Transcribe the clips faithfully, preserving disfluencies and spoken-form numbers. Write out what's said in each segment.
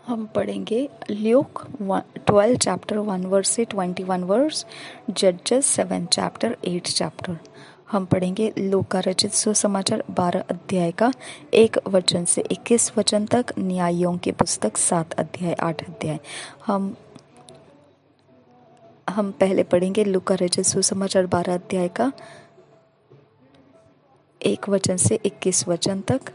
हम पढ़ेंगे Luke twelve chapter one verse से ट्वेंटी वन वर्स, जजेस सेवन चैप्टर एट चैप्टर। हम पढ़ेंगे लूका रचित सुसमाचार बारह अध्याय का एक वचन से इक्कीस वचन तक, न्यायों की पुस्तक सात अध्याय आठ अध्याय। हम हम पहले पढ़ेंगे लूका रचित सुसमाचार बारह अध्याय का एक वचन से इक्कीस वचन तक।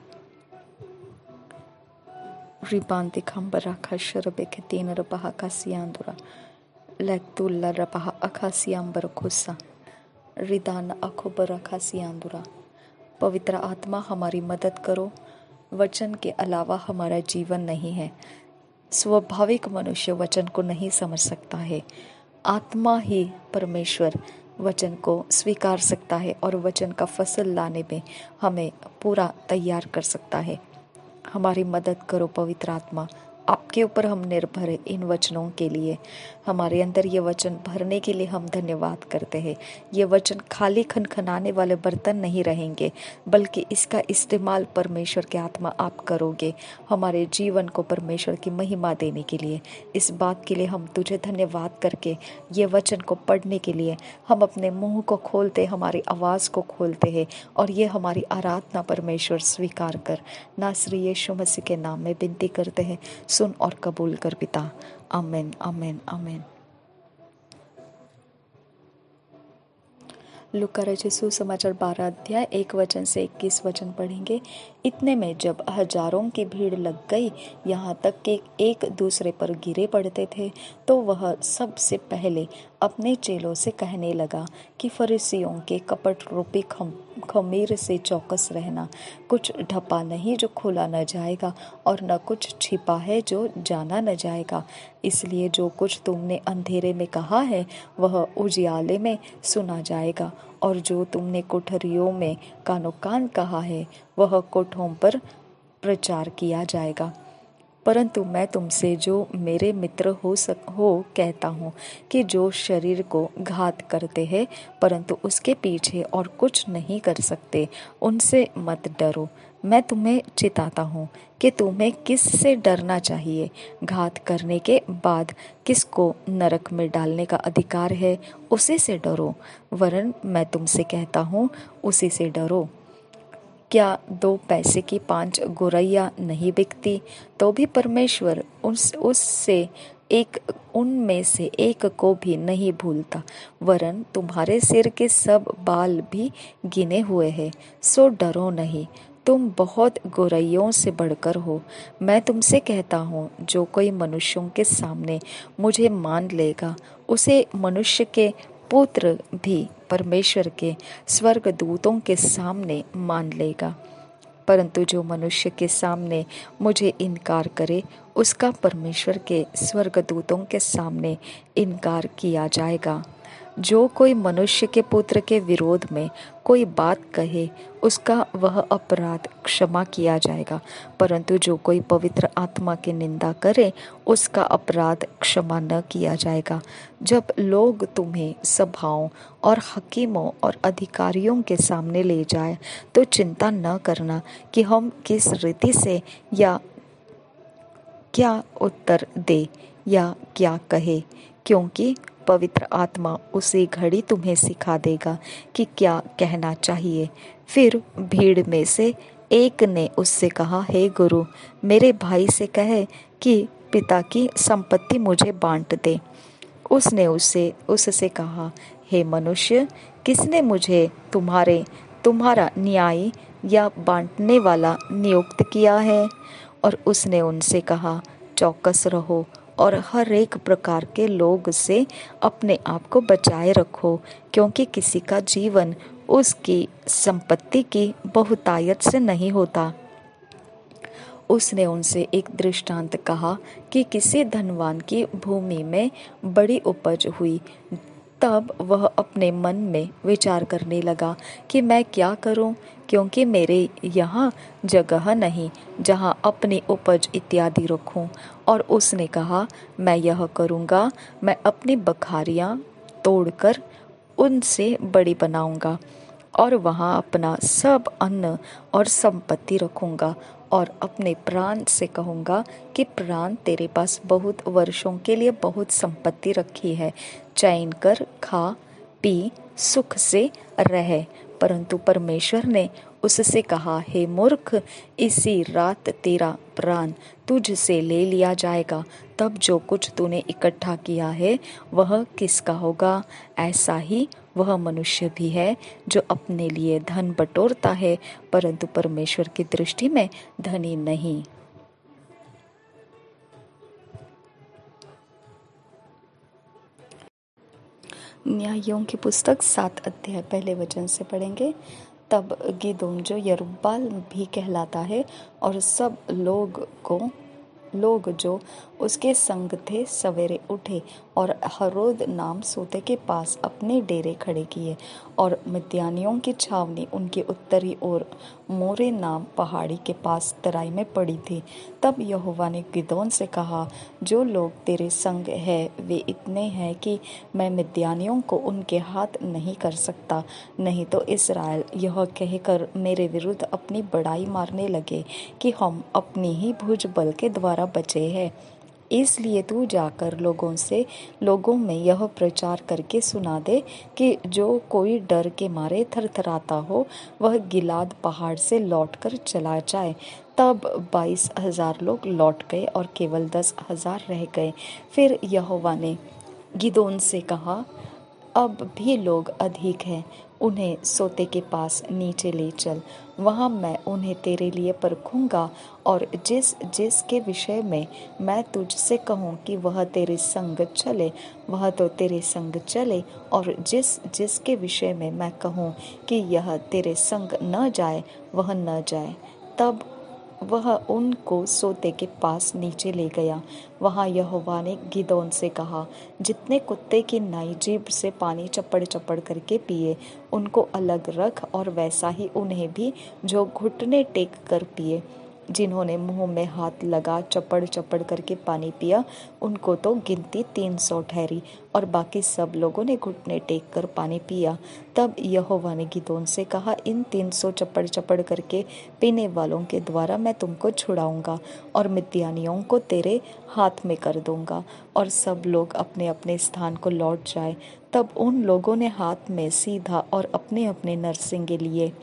Ribanti kambara kasharbe ketina rabaha kasiandura lektulla rabaha akasiambara खुसा रिदान अखोबरा खासियांदुरा। पवित्र आत्मा हमारी मदद करो। वचन के अलावा हमारा जीवन नहीं है। स्वाभाविक मनुष्य वचन को नहीं समझ सकता है। आत्मा ही परमेश्वर वचन को स्वीकार सकता है और वचन का फसल लाने में हमें पूरा तैयार कर सकता है। हमारी मदद करो पवित्र आत्मा, आपके ऊपर हम निर्भर है इन वचनों के लिए। हमारे अंदर ये वचन भरने के लिए हम धन्यवाद करते हैं। ये वचन खाली खनखनाने वाले बर्तन नहीं रहेंगे, बल्कि इसका इस्तेमाल परमेश्वर के आत्मा आप करोगे हमारे जीवन को परमेश्वर की महिमा देने के लिए। इस बात के लिए हम तुझे धन्यवाद करके ये वचन को पढ़ने के लिए हम अपने मुंह को खोलते, हमारी आवाज़ को खोलते हैं और ये हमारी आराधना परमेश्वर स्वीकार कर। नासरी यीशु मसीह के नाम में विनती करते हैं, सुन और कबूल कर पिता। आमीन आमीन आमीन। लूका रचित सुसमाचार बारह अध्याय एक वचन से इक्कीस वचन पढ़ेंगे। इतने में जब हजारों की भीड़ लग गई, यहाँ तक कि एक दूसरे पर गिरे पड़ते थे, तो वह सबसे पहले अपने चेलों से कहने लगा कि फरीसियों के कपट रूपी खम खमीर से चौकस रहना। कुछ ढपा नहीं जो खोला न जाएगा, और न कुछ छिपा है जो जाना न जाएगा। इसलिए जो कुछ तुमने अंधेरे में कहा है वह उजियाले में सुना जाएगा, और जो तुमने कोठरियों में कानो कान कहा है वह कोठों पर प्रचार किया जाएगा। परंतु मैं तुमसे जो मेरे मित्र हो सक हो कहता हूँ कि जो शरीर को घात करते हैं परंतु उसके पीछे और कुछ नहीं कर सकते, उनसे मत डरो। मैं तुम्हें चिताता हूँ कि तुम्हें किस से डरना चाहिए। घात करने के बाद किसको नरक में डालने का अधिकार है, उसी से डरो। वरन मैं तुमसे कहता हूँ, उसी से डरो। क्या दो पैसे की पांच गौरैया नहीं बिकती, तो भी परमेश्वर उस उससे एक उनमें से एक को भी नहीं भूलता। वरन तुम्हारे सिर के सब बाल भी गिने हुए हैं। सो डरो नहीं, तुम बहुत गौरैयों से बढ़कर हो। मैं तुमसे कहता हूँ, जो कोई मनुष्यों के सामने मुझे मान लेगा, उसे मनुष्य के पुत्र भी परमेश्वर के स्वर्गदूतों के सामने मान लेगा। परंतु जो मनुष्य के सामने मुझे इनकार करे, उसका परमेश्वर के स्वर्गदूतों के सामने इनकार किया जाएगा। जो कोई मनुष्य के पुत्र के विरोध में कोई बात कहे, उसका वह अपराध क्षमा किया जाएगा, परंतु जो कोई पवित्र आत्मा की निंदा करे, उसका अपराध क्षमा न किया जाएगा। जब लोग तुम्हें सभाओं और हकीमों और अधिकारियों के सामने ले जाए, तो चिंता न करना कि हम किस रीति से या क्या उत्तर दे या क्या कहे, क्योंकि पवित्र आत्मा उसी घड़ी तुम्हें सिखा देगा कि क्या कहना चाहिए। फिर भीड़ में से एक ने उससे कहा, हे गुरु, मेरे भाई से कहे कि पिता की संपत्ति मुझे बांट दे। उसने उससे उससे कहा, हे मनुष्य, किसने मुझे तुम्हारे तुम्हारा न्यायी या बांटने वाला नियुक्त किया है? और उसने उनसे कहा, चौकस रहो और हर एक प्रकार के लोग से अपने आप को बचाए रखो, क्योंकि किसी का जीवन उसकी संपत्ति की बहुतायत से नहीं होता। उसने उनसे एक दृष्टांत कहा कि किसी धनवान की भूमि में बड़ी उपज हुई। तब वह अपने मन में विचार करने लगा कि मैं क्या करूं, क्योंकि मेरे यहाँ जगह नहीं जहाँ अपनी उपज इत्यादि रखूं। और उसने कहा, मैं यह करूँगा, मैं अपनी बखारियाँ तोड़कर उनसे बड़ी बनाऊँगा और वहाँ अपना सब अन्न और संपत्ति रखूँगा। और अपने प्राण से कहूँगा कि प्राण, तेरे पास बहुत वर्षों के लिए बहुत संपत्ति रखी है, चैन कर, खा पी, सुख से रह। परंतु परमेश्वर ने उससे कहा, हे मूर्ख, इसी रात तेरा प्राण तुझसे ले लिया जाएगा। तब जो कुछ तूने इकट्ठा किया है वह किसका होगा? ऐसा ही वह मनुष्य भी है जो अपने लिए धन बटोरता है परंतु परमेश्वर की दृष्टि में धनी नहीं। न्यायों की पुस्तक सात अध्याय पहले वचन से पढ़ेंगे। तब गिदोन, जो यरुब्बाल भी कहलाता है, और सब लोग को लोग जो उसके संग थे सवेरे उठे और हरोद नाम सोते के पास अपने डेरे खड़े किए, और मिद्यानियों की छावनी उनके उत्तरी ओर मोरे नाम पहाड़ी के पास तराई में पड़ी थी। तब यहोवा ने गिदोन से कहा, जो लोग तेरे संग है वे इतने हैं कि मैं मिद्यानियों को उनके हाथ नहीं कर सकता, नहीं तो इस्राएल यह कहकर मेरे विरुद्ध अपनी बड़ाई मारने लगे कि हम अपनी ही भुज बल के द्वारा बचे हैं। इसलिए तू जाकर लोगों से लोगों में यह प्रचार करके सुना दे कि जो कोई डर के मारे थरथराता हो वह गिलाद पहाड़ से लौटकर चला जाए। तब बाईस हजार लोग लौट गए और केवल दस हजार रह गए। फिर यहोवा ने गिदोन से कहा, अब भी लोग अधिक हैं, उन्हें सोते के पास नीचे ले चल, वहाँ मैं उन्हें तेरे लिए परखूंगा, और जिस जिस के विषय में मैं तुझसे कहूँ कि वह तेरे संग चले वह तो तेरे संग चले, और जिस जिस के विषय में मैं कहूँ कि यह तेरे संग न जाए वह न जाए। तब वह उनको सोते के पास नीचे ले गया। वहाँ यहोवा ने गिदोन से कहा, जितने कुत्ते की नाई जीभ से पानी चपड़ चपड़ करके पिए उनको अलग रख, और वैसा ही उन्हें भी जो घुटने टेक कर पिए। जिन्होंने मुंह में हाथ लगा चपड़ चपड़ करके पानी पिया उनको तो गिनती तीन सौ ठहरी, और बाकी सब लोगों ने घुटने टेक कर पानी पिया। तब यहोवा ने गिदोन से कहा, इन तीन सौ चपड़ चपड़ करके पीने वालों के द्वारा मैं तुमको छुड़ाऊंगा और मिद्यानियों को तेरे हाथ में कर दूंगा, और सब लोग अपने अपने स्थान को लौट जाए। तब उन लोगों ने हाथ में सीधा और अपने अपने नरसिंगे लिए,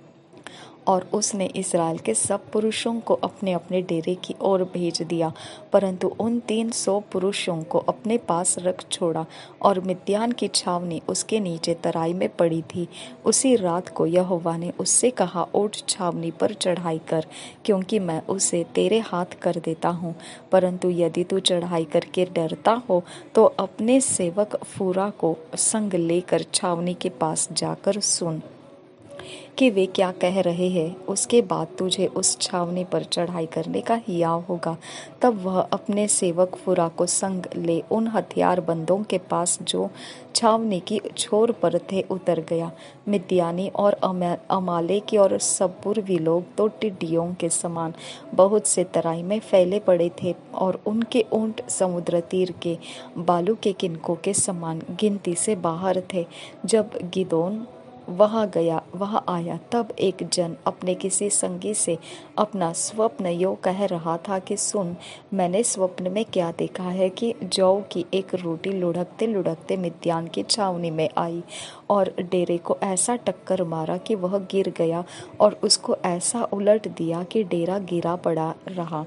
और उसने इस्राएल के सब पुरुषों को अपने अपने डेरे की ओर भेज दिया, परंतु उन तीन सौ पुरुषों को अपने पास रख छोड़ा, और मिद्यान की छावनी उसके नीचे तराई में पड़ी थी। उसी रात को यहोवा ने उससे कहा, उठ छावनी पर चढ़ाई कर, क्योंकि मैं उसे तेरे हाथ कर देता हूँ। परंतु यदि तू चढ़ाई करके डरता हो तो अपने सेवक फूरा को संग लेकर छावनी के पास जाकर सुन कि वे क्या कह रहे हैं, उसके बाद तुझे उस छावनी पर चढ़ाई करने का हियाव होगा। तब वह अपने सेवक फुरा को संग ले उन हथियारबंदों के पास जो छावनी की छोर पर थे उतर गया। मिद्यानी और अमालेकी और सब पूर्वी लोग तो टिड्डियों के समान बहुत से तराई में फैले पड़े थे, और उनके ऊंट समुद्र तीर के बालू के किनकों के समान गिनती से बाहर थे। जब गिदोन वहाँ गया वहाँ आया, तब एक जन अपने किसी संगी से अपना स्वप्न यो कह रहा था कि सुन, मैंने स्वप्न में क्या देखा है कि जौ की एक रोटी लुढ़कते लुढ़कते मिद्यान की छावनी में आई और डेरे को ऐसा टक्कर मारा कि वह गिर गया, और उसको ऐसा उलट दिया कि डेरा गिरा पड़ा रहा।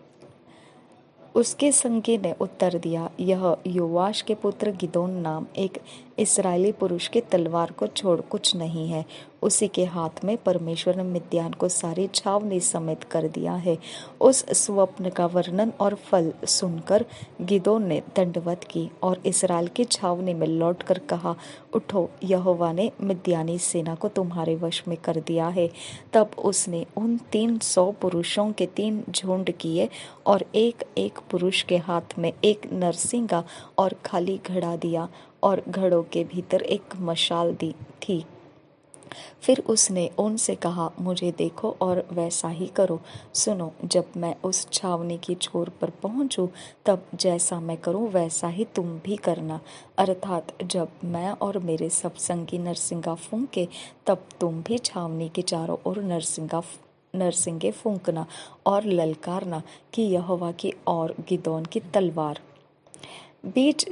उसके संगी ने उत्तर दिया, यह योआश के पुत्र गिदोन नाम एक इस्राएली पुरुष की तलवार को छोड़ कुछ नहीं है। उसी के हाथ में परमेश्वर ने मिद्यान को सारी छावनी समेत कर दिया है। उस स्वप्न का वर्णन और फल सुनकर गिदोन ने दंडवत की और इस्राएल की छावनी में लौटकर कहा, उठो, यहोवा ने मिद्यानी सेना को तुम्हारे वश में कर दिया है। तब उसने उन तीन सौ पुरुषों के तीन झुंड किए और एक एक पुरुष के हाथ में एक नरसिंगा और खाली घड़ा दिया, और घड़ों के भीतर एक मशाल दी थी। फिर उसने उनसे कहा, मुझे देखो और वैसा ही करो। सुनो, जब मैं उस छावनी की छोर पर पहुंचूं, तब जैसा मैं करूं वैसा ही तुम भी करना। अर्थात जब मैं और मेरे सब संगी नरसिंगा फूंके, तब तुम भी छावनी के चारों ओर नरसिंगा नरसिंगे फूंकना और ललकारना कि यहोवा की और गिदोन की तलवार। बीच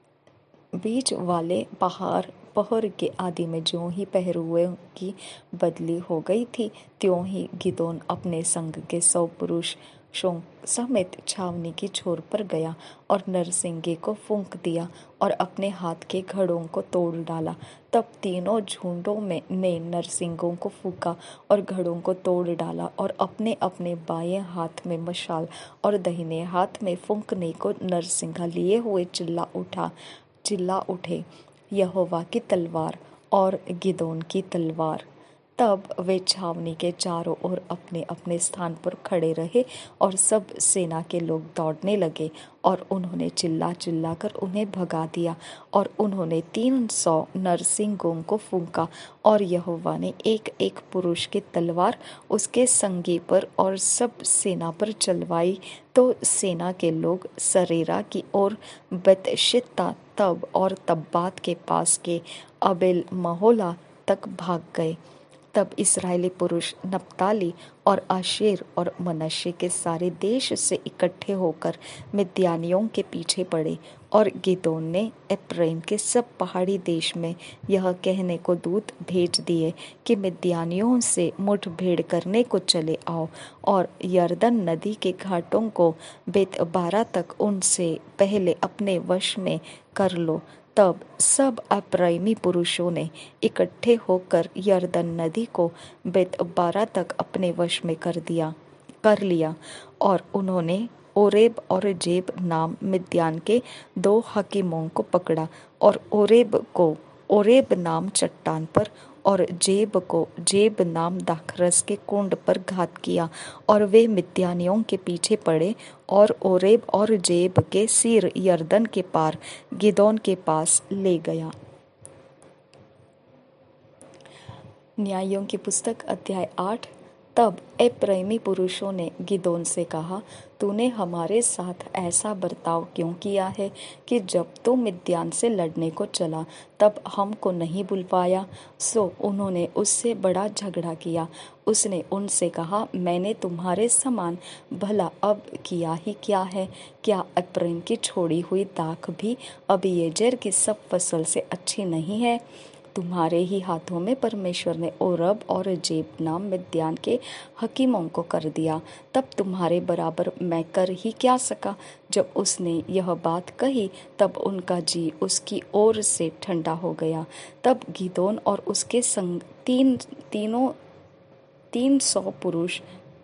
बीच वाले पहाड़ पहर के आदि में ज्यों ही पहरुओं की बदली हो गई थी, त्यों ही गिदोन अपने संग के सौ पुरुषों समेत छावनी की छोर पर गया और नरसिंगे को फूंक दिया और अपने हाथ के घड़ों को तोड़ डाला। तब तीनों झुंडों में ने नरसिंगों को फूंका और घड़ों को तोड़ डाला और अपने अपने बाएं हाथ में मशाल और दाहिने हाथ में फूंकने को नरसिंगा लिए हुए चिल्ला उठा चिल्ला उठे, यहोवा की तलवार और गिदोन की तलवार। तब वे छावनी के चारों ओर अपने अपने स्थान पर खड़े रहे और सब सेना के लोग दौड़ने लगे और उन्होंने चिल्ला चिल्ला कर उन्हें भगा दिया और उन्होंने तीन सौ नरसिंगों को फूंका और यहोवा ने एक एक पुरुष की तलवार उसके संगी पर और सब सेना पर चलवाई। तो सेना के लोग सरेरा की ओर बेतशित्ता तब और तब्बात के पास के अबेल महोला तक भाग गए। तब इस्राएली पुरुष नप्ताली और आशेर और मनश्शे के सारे देश से इकट्ठे होकर मिद्यानियों के पीछे पड़े और गिदोन ने एप्रैम के सब पहाड़ी देश में यह कहने को दूत भेज दिए कि मिद्यानियों से मुठभेड़ करने को चले आओ और यरदन नदी के घाटों को बेतबारा तक उनसे पहले अपने वश में कर लो। तब सब एप्रैमी पुरुषों ने इकट्ठे होकर यरदन नदी को बेतबारा तक अपने वश में कर दिया कर लिया और उन्होंने ओरेब और जेब नाम मिद्यान के दो हकीमों को पकड़ा और ओरेब को ओरेब नाम चट्टान पर और जेब को जेब नाम दाखरस के कुंड पर घात किया और वे मिद्यानियों के पीछे पड़े और ओरेब और जेब के सिर यरदन के पार गिदोन के पास ले गया। न्यायों की पुस्तक अध्याय आठ। तब एप्रैमी पुरुषों ने गिदोन से कहा, तूने हमारे साथ ऐसा बर्ताव क्यों किया है कि जब तू मिद्यान से लड़ने को चला तब हमको नहीं बुलवाया। सो उन्होंने उससे बड़ा झगड़ा किया। उसने उनसे कहा, मैंने तुम्हारे समान भला अब किया ही क्या है? क्या एप्रैम की छोड़ी हुई दाख भी अबीएजेर की सब फसल से अच्छी नहीं है? तुम्हारे ही हाथों में परमेश्वर ने ओरब और जेब नाम मिद्यान के हकीमों को कर दिया। तब तुम्हारे बराबर मैं कर ही क्या सका? जब उसने यह बात कही तब उनका जी उसकी ओर से ठंडा हो गया। तब गिदोन और उसके संग तीन तीनों तीन सौ पुरुष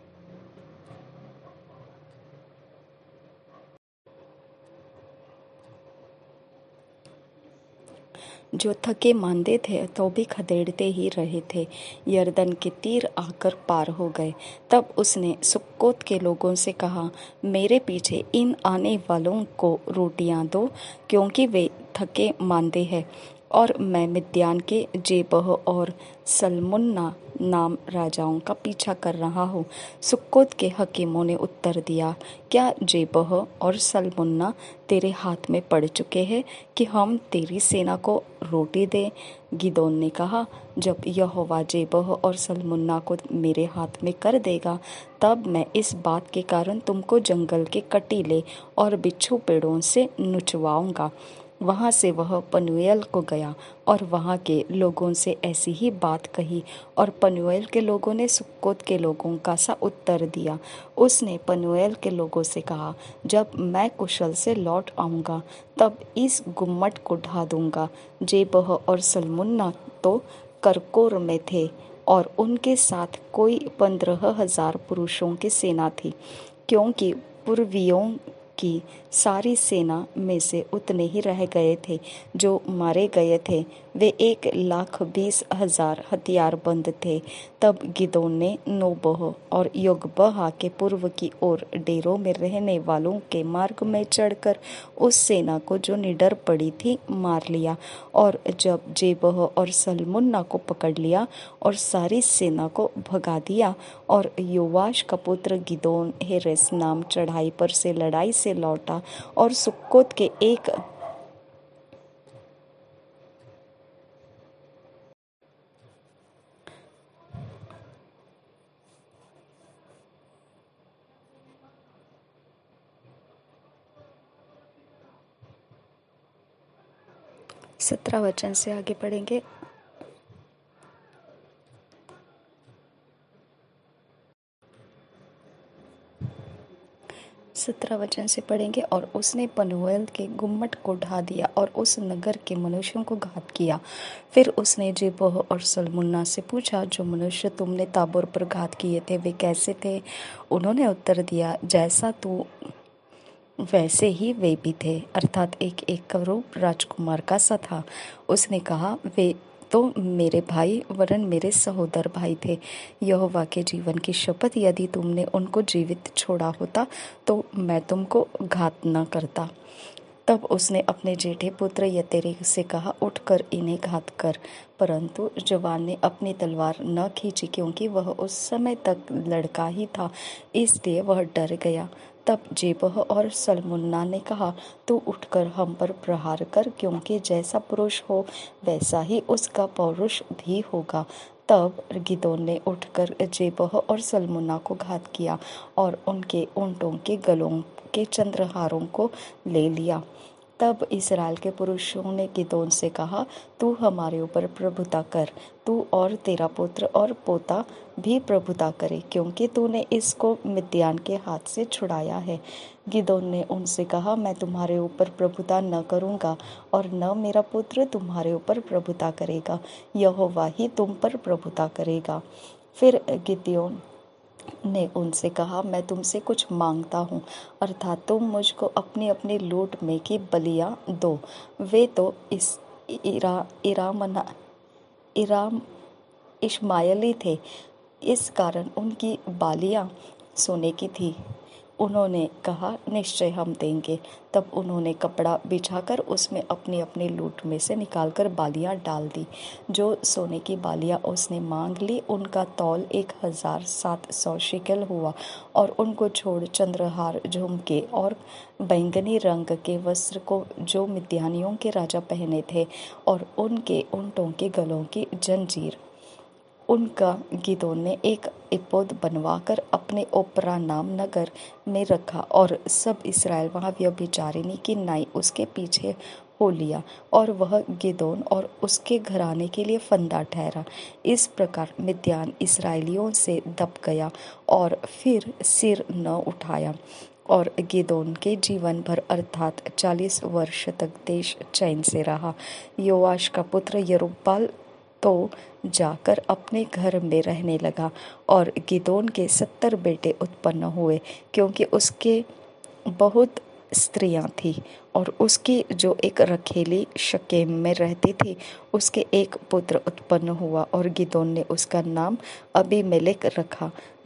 जो थके मांदे थे तो भी खदेड़ते ही रहे थे, यरदन के तीर आकर पार हो गए। तब उसने सुक्कोत के लोगों से कहा, मेरे पीछे इन आने वालों को रोटियां दो, क्योंकि वे थके मांदे हैं और मैं मिद्यान के जेबह और सल्मुन्ना नाम राजाओं का पीछा कर रहा हूँ। सुक्कोत के हकीमों ने उत्तर दिया, क्या जेबह और सल्मुन्ना तेरे हाथ में पड़ चुके हैं कि हम तेरी सेना को रोटी दें? गिदोन ने कहा, जब यहोवा जेबह और सल्मुन्ना को मेरे हाथ में कर देगा तब मैं इस बात के कारण तुमको जंगल के कटीले और बिच्छू पेड़ों से नुचवाऊंगा। वहाँ से वह पनूएल को गया और वहाँ के लोगों से ऐसी ही बात कही और पनूएल के लोगों ने सुक्कोत के लोगों का सा उत्तर दिया। उसने पनूएल के लोगों से कहा, जब मैं कुशल से लौट आऊँगा तब इस गुम्मट को ढा दूंगा। जेबह और सल्मुन्ना तो करकोर में थे और उनके साथ कोई पंद्रह हजार पुरुषों की सेना थी, क्योंकि पूर्वियों की सारी सेना में से उतने ही रह गए थे जो मारे गए थे। वे एक लाख बीस हजार हथियारबंद थे। तब गिदोन ने नोबह और योगबहा के पूर्व की ओर डेरों में रहने वालों के मार्ग में चढ़कर उस सेना को जो निडर पड़ी थी मार लिया और जब जेबह और सल्मुन्ना को पकड़ लिया और सारी सेना को भगा दिया और योवाश का पुत्र गिदोन हेरेस नाम चढ़ाई पर से लड़ाई से लौटा और सुक्कोत के एक सत्रह वचन से आगे पढ़ेंगे। सत्रह वचन से पढ़ेंगे। और उसने पनूएल के गुम्मट को ढा दिया और उस नगर के मनुष्यों को घात किया। फिर उसने जेबह और सल्मुन्ना से पूछा, जो मनुष्य तुमने ताबोर पर घात किए थे वे कैसे थे? उन्होंने उत्तर दिया, जैसा तू वैसे ही वे भी थे, अर्थात एक एक करूब राजकुमार का सा था। उसने कहा, वे तो मेरे भाई वरन मेरे सहोदर भाई थे। यहोवा के जीवन की शपथ, यदि तुमने उनको जीवित छोड़ा होता तो मैं तुमको घात न करता। तब उसने अपने जेठे पुत्र यतेरे से कहा, उठकर इन्हें घात कर। परंतु जवान ने अपनी तलवार न खींची, क्योंकि वह उस समय तक लड़का ही था, इसलिए वह डर गया। तब जेबह और सल्मुन्ना ने कहा, तू उठकर हम पर प्रहार कर, क्योंकि जैसा पुरुष हो वैसा ही उसका पौरुष भी होगा। तब गिदोन ने उठकर जेबह और सल्मुन्ना को घात किया और उनके ऊँटों के गलों के चंद्रहारों को ले लिया। तब इस्राएल के पुरुषों ने गिदोन से कहा, तू हमारे ऊपर प्रभुता कर, तू और तेरा पुत्र और पोता भी प्रभुता करे, क्योंकि तूने इसको मिद्यान के हाथ से छुड़ाया है। गिदोन ने उनसे कहा, मैं तुम्हारे ऊपर प्रभुता न करूँगा और न मेरा पुत्र तुम्हारे ऊपर प्रभुता करेगा, यहोवा ही तुम पर प्रभुता करेगा। फिर गिदोन ने उनसे कहा, मैं तुमसे कुछ मांगता हूँ, अर्थात तुम मुझको अपनी अपनी लूट में की बलियाँ दो। वे तो इस इरा इरामना इराम इश्माएली थे, इस कारण उनकी बालियाँ सोने की थी। उन्होंने कहा, निश्चय हम देंगे। तब उन्होंने कपड़ा बिछाकर उसमें अपनी अपनी लूट में से निकालकर बालियाँ डाल दी। जो सोने की बालियाँ उसने मांग ली, उनका तौल एक हजार सात सौ शिकल हुआ। और उनको छोड़ चंद्रहार, झुमके और बैंगनी रंग के वस्त्र को जो मिद्यानियों के राजा पहने थे, और उनके ऊँटों के गलों की जंजीर, उनका गिदोन ने एक इपोद बनवाकर अपने ओप्रा नाम नगर में रखा। और सब इस्राएल वहाँ व्यभिचारिणी की नाई उसके पीछे हो लिया, और वह गिदोन और उसके घराने के लिए फंदा ठहरा। इस प्रकार मिद्यान इस्राएलियों से दब गया और फिर सिर न उठाया। और गिदोन के जीवन भर अर्थात चालीस वर्ष तक देश चैन से रहा। योआश का पुत्र यरूब्बाल तो जाकर अपने घर में रहने लगा। और गिदोन के सत्तर बेटे उत्पन्न हुए, क्योंकि उसके बहुत स्त्रियां थीं। और उसकी जो एक रखेली शकेम में रहती थी, उसके एक पुत्र उत्पन्न हुआ, और गिदोन ने उसका नाम अबीमेलेक रखा।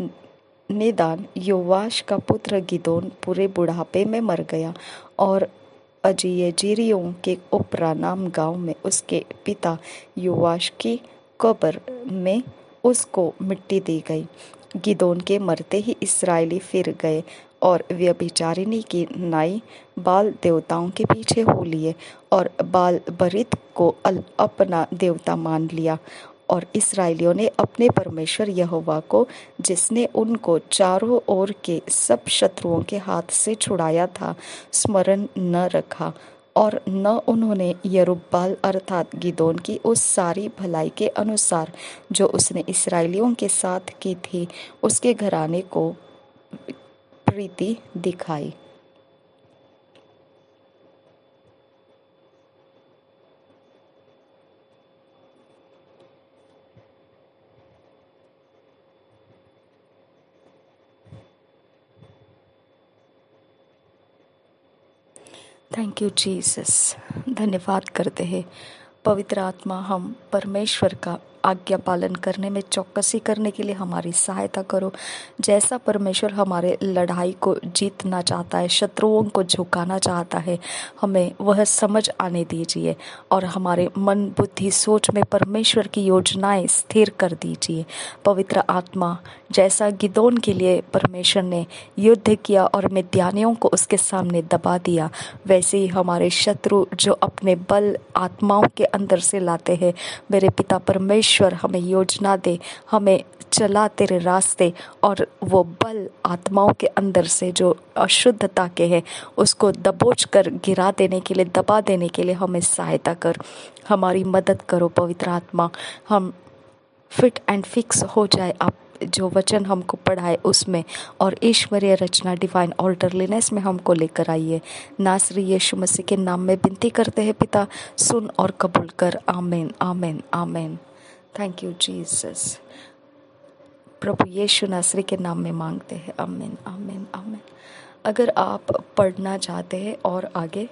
निदान योआश का पुत्र गिदोन पूरे बुढ़ापे में मर गया, और अजीजेरियों के ओप्रा नाम गांव में उसके पिता योआश की कब्र में उसको मिट्टी दी गई। गिदोन के मरते ही इस्राएली फिर गए और व्यभिचारिणी की नाई बाल देवताओं के पीछे हो लिए, और बाल बरीत को अपना देवता मान लिया। और इस्राएलियों ने अपने परमेश्वर यहोवा को, जिसने उनको चारों ओर के सब शत्रुओं के हाथ से छुड़ाया था, स्मरण न रखा। और न उन्होंने यरूब्बाल अर्थात गिदोन की उस सारी भलाई के अनुसार जो उसने इस्राएलियों के साथ की थी, उसके घराने को प्रीति दिखाई। Thank you Jesus. धन्यवाद करते हैं पवित्र आत्मा, हम परमेश्वर का आज्ञा पालन करने में चौकसी करने के लिए हमारी सहायता करो। जैसा परमेश्वर हमारे लड़ाई को जीतना चाहता है, शत्रुओं को झुकाना चाहता है, हमें वह समझ आने दीजिए और हमारे मन बुद्धि सोच में परमेश्वर की योजनाएं स्थिर कर दीजिए। पवित्र आत्मा, जैसा गिदोन के लिए परमेश्वर ने युद्ध किया और मिद्यानियों को उसके सामने दबा दिया, वैसे ही हमारे शत्रु जो अपने बल आत्माओं के अंदर से लाते हैं, मेरे पिता परमेश्वर ईश्वर हमें योजना दे, हमें चला तेरे रास्ते, और वो बल आत्माओं के अंदर से जो अशुद्धता के है उसको दबोच कर गिरा देने के लिए, दबा देने के लिए हमें सहायता कर, हमारी मदद करो पवित्र आत्मा। हम फिट एंड फिक्स हो जाए आप जो वचन हमको पढ़ाए उसमें, और ईश्वरीय रचना डिवाइन ऑर्डरलीनेस में हमको लेकर आइए। नासरी यीशु मसीह के नाम में विनती करते हैं पिता, सुन और कबूल कर। आमीन आमीन आमीन। Thank you Jesus. प्रभु यीशु नासरी के नाम में मांगते हैं। आमीन आमीन आमीन। अगर आप पढ़ना चाहते हैं और आगे,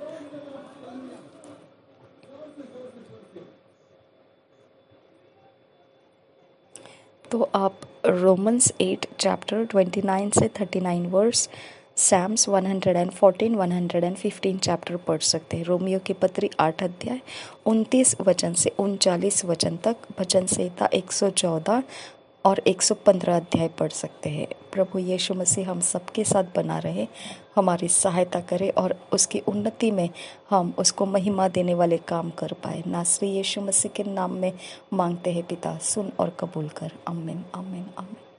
तो आप Romans eight chapter twenty nine से thirty nine verse, Psalms one hundred fourteen one hundred fifteen chapter पढ़ सकते हैं। रोमियो की पत्री आठ अध्याय उनतीस वचन से उनचालीस वचन तक, भजन संहिता एक सौ चौदह और एक सौ पंद्रह अध्याय पढ़ सकते हैं। प्रभु यीशु मसीह हम सबके साथ बना रहे, हमारी सहायता करे और उसकी उन्नति में हम उसको महिमा देने वाले काम कर पाए। नासरी यीशु मसीह के नाम में मांगते हैं पिता, सुन और कबूल कर। आमीन आमीन आमीन।